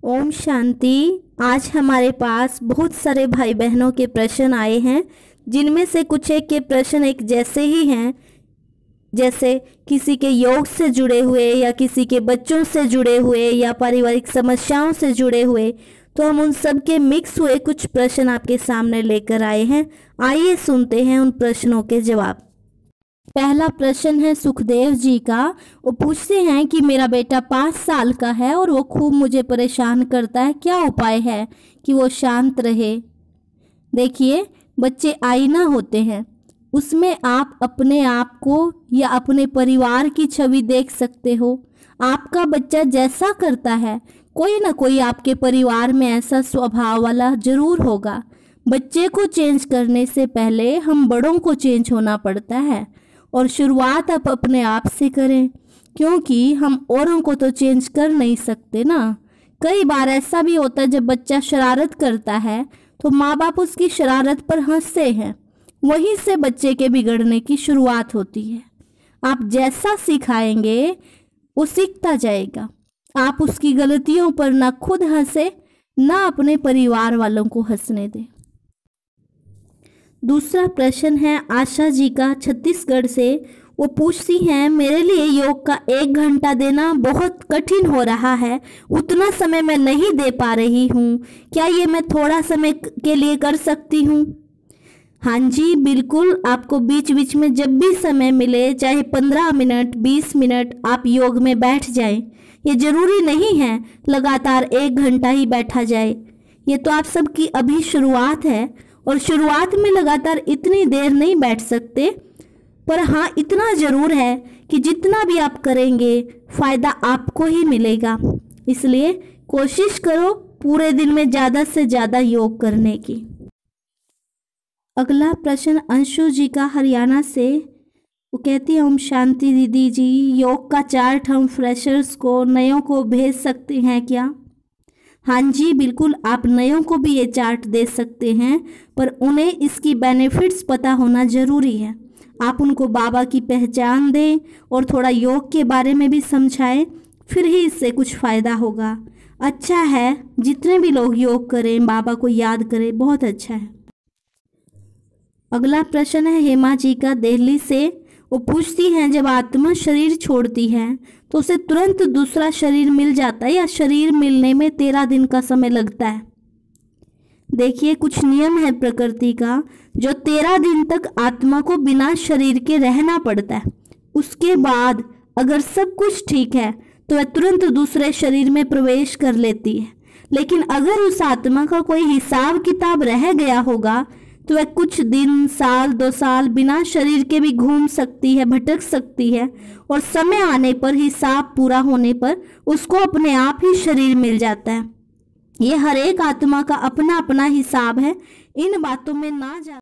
ओम शांति। आज हमारे पास बहुत सारे भाई बहनों के प्रश्न आए हैं, जिनमें से कुछ एक के प्रश्न एक जैसे ही हैं, जैसे किसी के योग से जुड़े हुए या किसी के बच्चों से जुड़े हुए या पारिवारिक समस्याओं से जुड़े हुए। तो हम उन सब के मिक्स हुए कुछ प्रश्न आपके सामने लेकर आए हैं। आइए सुनते हैं उन प्रश्नों के जवाब। पहला प्रश्न है सुखदेव जी का। वो पूछते हैं कि मेरा बेटा 5 साल का है और वो खूब मुझे परेशान करता है, क्या उपाय है कि वो शांत रहे। देखिए, बच्चे आईना होते हैं, उसमें आप अपने आप को या अपने परिवार की छवि देख सकते हो। आपका बच्चा जैसा करता है, कोई ना कोई आपके परिवार में ऐसा स्वभाव वाला जरूर होगा। बच्चे को चेंज करने से पहले हम बड़ों को चेंज होना पड़ता है, और शुरुआत आप अपने आप से करें, क्योंकि हम औरों को तो चेंज कर नहीं सकते ना। कई बार ऐसा भी होता है, जब बच्चा शरारत करता है तो माँ बाप उसकी शरारत पर हंसते हैं, वहीं से बच्चे के बिगड़ने की शुरुआत होती है। आप जैसा सिखाएंगे वो सीखता जाएगा। आप उसकी गलतियों पर ना खुद हंसे, ना अपने परिवार वालों को हंसने दें। दूसरा प्रश्न है आशा जी का, छत्तीसगढ़ से। वो पूछती हैं, मेरे लिए योग का 1 घंटा देना बहुत कठिन हो रहा है, उतना समय मैं नहीं दे पा रही हूँ, क्या ये मैं थोड़ा समय के लिए कर सकती हूँ? हाँ जी, बिल्कुल। आपको बीच बीच में जब भी समय मिले, चाहे 15 मिनट 20 मिनट, आप योग में बैठ जाएं। ये जरूरी नहीं है लगातार 1 घंटा ही बैठा जाए। ये तो आप सबकी अभी शुरुआत है, और शुरुआत में लगातार इतनी देर नहीं बैठ सकते, पर हाँ इतना ज़रूर है कि जितना भी आप करेंगे फ़ायदा आपको ही मिलेगा। इसलिए कोशिश करो पूरे दिन में ज़्यादा से ज़्यादा योग करने की। अगला प्रश्न अंशु जी का, हरियाणा से। वो कहती है, ओम शांति दीदी जी, योग का चार्ट हम फ्रेशर्स को, नयों को भेज सकते हैं क्या? हाँ जी, बिल्कुल। आप नयों को भी ये चार्ट दे सकते हैं, पर उन्हें इसकी बेनिफिट्स पता होना ज़रूरी है। आप उनको बाबा की पहचान दें और थोड़ा योग के बारे में भी समझाएं, फिर ही इससे कुछ फ़ायदा होगा। अच्छा है, जितने भी लोग योग करें, बाबा को याद करें, बहुत अच्छा है। अगला प्रश्न है हेमा जी का, दिल्ली से। वो पूछती हैं, जब आत्मा शरीर छोड़ती है तो उसे तुरंत दूसरा शरीर मिल जाता है, या शरीर मिलने में 13 दिन का समय लगता है? देखिए, कुछ नियम है प्रकृति का, जो 13 दिन तक आत्मा को बिना शरीर के रहना पड़ता है। उसके बाद अगर सब कुछ ठीक है तो वह तुरंत दूसरे शरीर में प्रवेश कर लेती है। लेकिन अगर उस आत्मा का कोई हिसाब किताब रह गया होगा तो वह कुछ दिन, साल, 2 साल बिना शरीर के भी घूम सकती है, भटक सकती है, और समय आने पर, हिसाब पूरा होने पर उसको अपने आप ही शरीर मिल जाता है। ये हर एक आत्मा का अपना अपना हिसाब है, इन बातों में ना जा